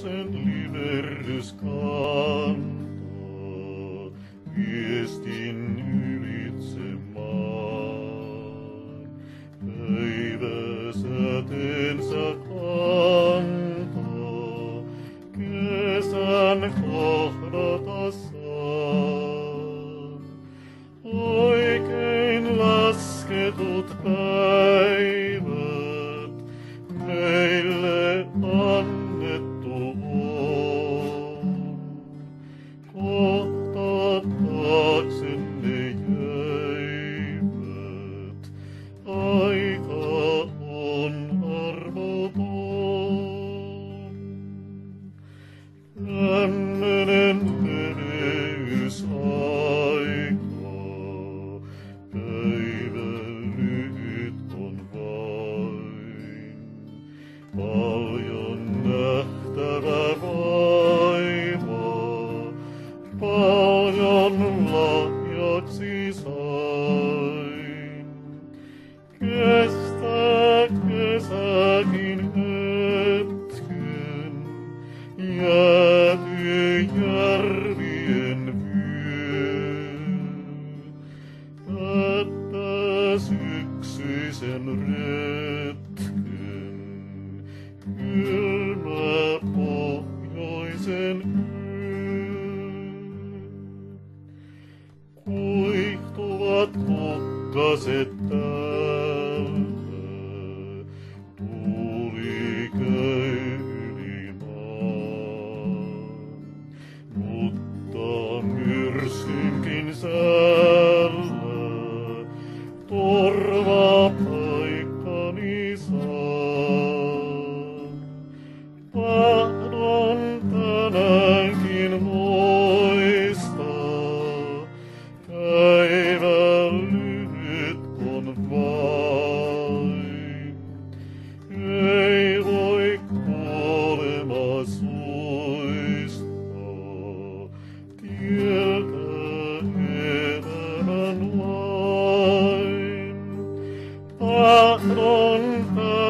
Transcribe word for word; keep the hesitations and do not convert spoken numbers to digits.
sen liverrys kantaa viestin ylitse maan. Päivä säteensä kantaa, kesän kohdata saan. Oikein lasketut päivät meille annettu on. Kohta taaksenne jäivät, aika on armoton. Tämmönen meneysaika, päivä lyhyt on vain. Paljon nähtävä vaivaa, paljon lahjaksi sain. Kestää kesäkin hetken, jäätyy järvien vyö. Päättää syksyisen retken, kylmä pohjoisen yö. Kuihtuvat kukkaset täällä, tuuli käy yli maan. Mutta myrskynkin säällä turvapaikkani saan. Tahdon tänäänkin muistaa, päivä lyhyt on vain. Ei voi kuolema suistaa, tietää elämän lain. Tahdon